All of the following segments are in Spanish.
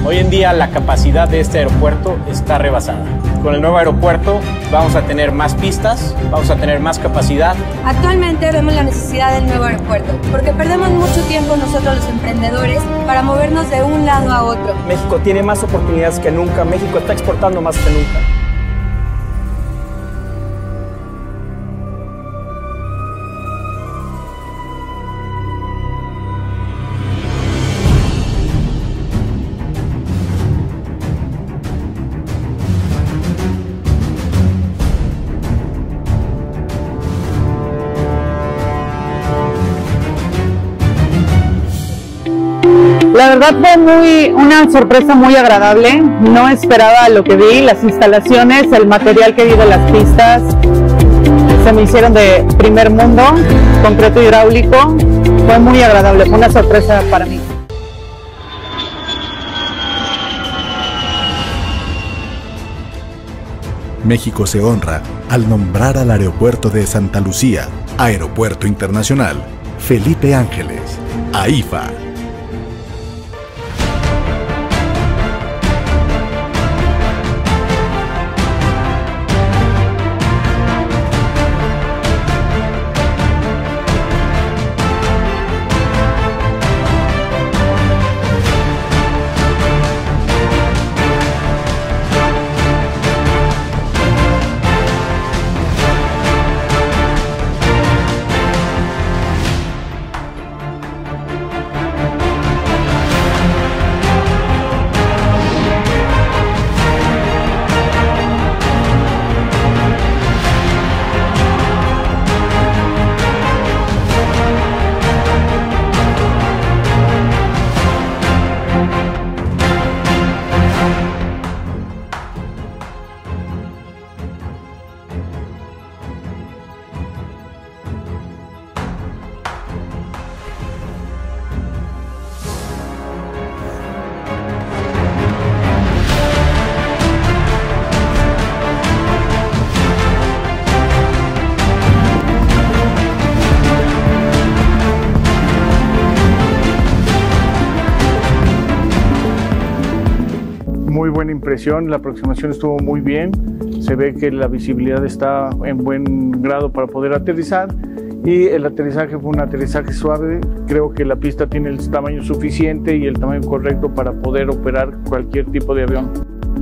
Hoy en día la capacidad de este aeropuerto está rebasada. Con el nuevo aeropuerto vamos a tener más pistas, vamos a tener más capacidad. Actualmente vemos la necesidad del nuevo aeropuerto, porque perdemos mucho tiempo nosotros los emprendedores para movernos de un lado a otro. México tiene más oportunidades que nunca, México está exportando más que nunca. La verdad fue una sorpresa muy agradable, no esperaba lo que vi, las instalaciones, el material que vi de las pistas, se me hicieron de primer mundo, concreto hidráulico, fue muy agradable, fue una sorpresa para mí. México se honra al nombrar al aeropuerto de Santa Lucía, Aeropuerto Internacional Felipe Ángeles, AIFA. Muy buena impresión, la aproximación estuvo muy bien, se ve que la visibilidad está en buen grado para poder aterrizar y el aterrizaje fue un aterrizaje suave. Creo que la pista tiene el tamaño suficiente y el tamaño correcto para poder operar cualquier tipo de avión.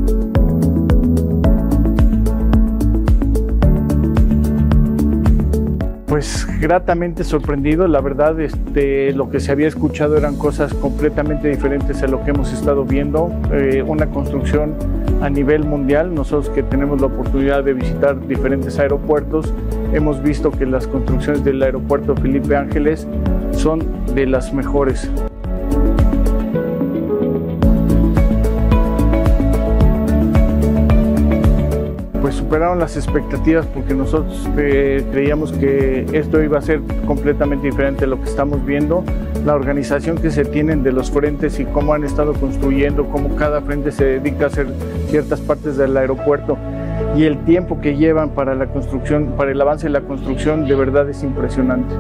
Pues gratamente sorprendido, la verdad lo que se había escuchado eran cosas completamente diferentes a lo que hemos estado viendo, una construcción a nivel mundial. Nosotros que tenemos la oportunidad de visitar diferentes aeropuertos, hemos visto que las construcciones del aeropuerto Felipe Ángeles son de las mejores. Pues superaron las expectativas porque nosotros creíamos que esto iba a ser completamente diferente a lo que estamos viendo. La organización que se tienen de los frentes y cómo han estado construyendo, cómo cada frente se dedica a hacer ciertas partes del aeropuerto y el tiempo que llevan para la construcción, para el avance de la construcción, de verdad es impresionante.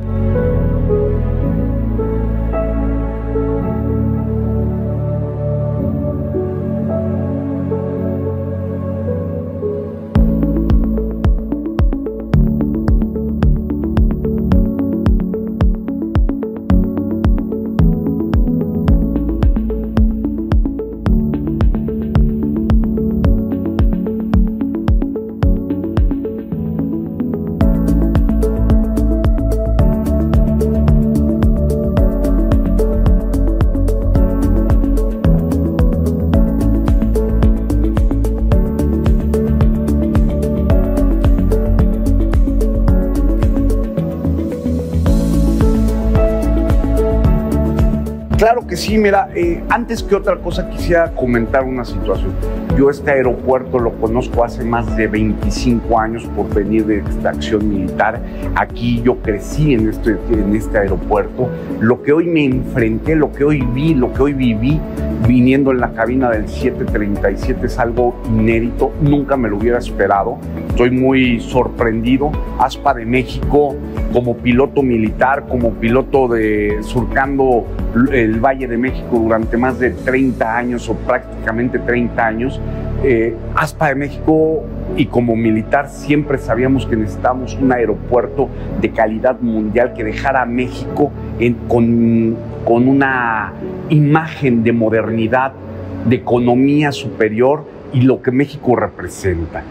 Claro que sí, mira, antes que otra cosa quisiera comentar una situación. Yo este aeropuerto lo conozco hace más de 25 años por venir de extracción militar. Aquí yo crecí en este aeropuerto. Lo que hoy me enfrenté, lo que hoy vi, lo que hoy viví, viniendo en la cabina del 737 es algo inédito, nunca me lo hubiera esperado. Estoy muy sorprendido. ASPA de México como piloto militar, como piloto surcando el Valle de México durante más de 30 años o prácticamente 30 años. ASPA de México y como militar siempre sabíamos que necesitábamos un aeropuerto de calidad mundial que dejara a México con una imagen de modernidad, de economía superior y lo que México representa.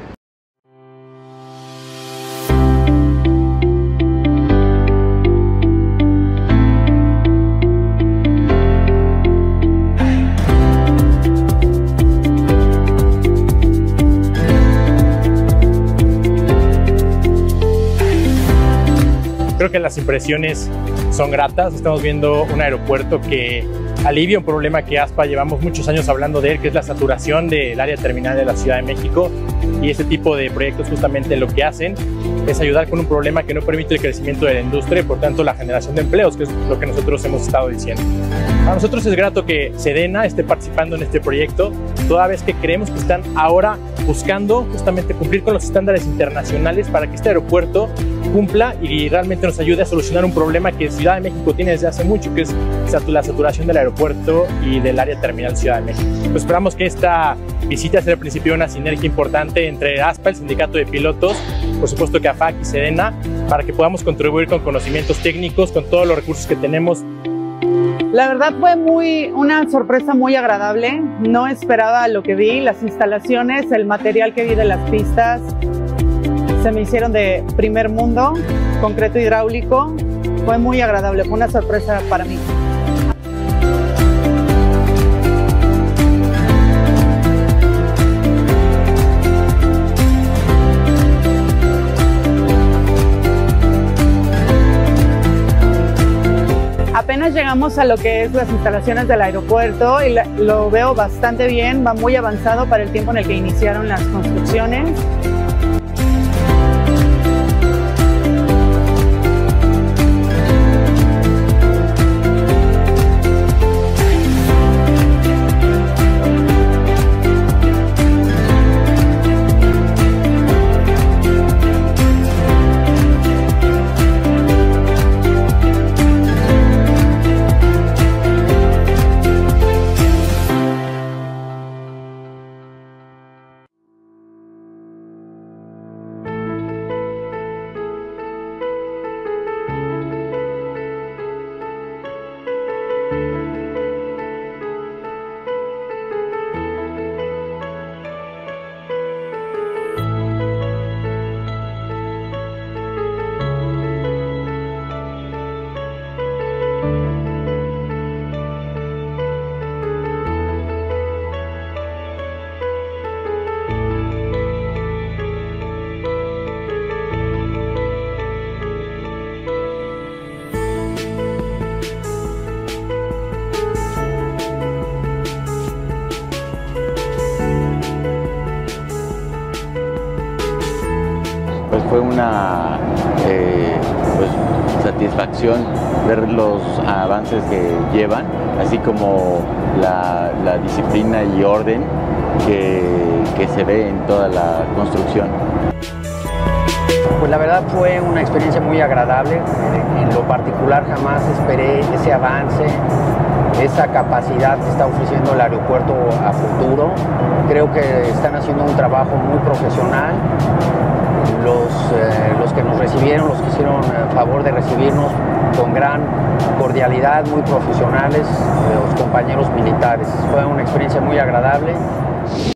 Creo que las impresiones son gratas. Estamos viendo un aeropuerto que alivia un problema que ASPA llevamos muchos años hablando de él, que es la saturación del área terminal de la Ciudad de México. Y este tipo de proyectos justamente lo que hacen es ayudar con un problema que no permite el crecimiento de la industria y por tanto la generación de empleos, que es lo que nosotros hemos estado diciendo. Para nosotros es grato que Sedena esté participando en este proyecto, toda vez que creemos que están ahora buscando justamente cumplir con los estándares internacionales para que este aeropuerto cumpla y realmente nos ayude a solucionar un problema que Ciudad de México tiene desde hace mucho, que es la saturación del aeropuerto y del área terminal Ciudad de México. Pues esperamos que esta visita sea el principio de una sinergia importante entre ASPA, el sindicato de pilotos, por supuesto que AFAC y Sedena, para que podamos contribuir con conocimientos técnicos, con todos los recursos que tenemos. La verdad fue una sorpresa muy agradable. No esperaba lo que vi, las instalaciones, el material que vi de las pistas. Se me hicieron de primer mundo, concreto hidráulico. Fue muy agradable, fue una sorpresa para mí. Apenas llegamos a lo que es las instalaciones del aeropuerto y lo veo bastante bien, va muy avanzado para el tiempo en el que iniciaron las construcciones. Pues fue una satisfacción ver los avances que llevan, así como la disciplina y orden que se ve en toda la construcción. Pues la verdad fue una experiencia muy agradable. En lo particular jamás esperé ese avance, esa capacidad que está ofreciendo el aeropuerto a futuro. Creo que están haciendo un trabajo muy profesional. Los que nos recibieron, los que hicieron el favor de recibirnos con gran cordialidad, muy profesionales, los compañeros militares. Fue una experiencia muy agradable.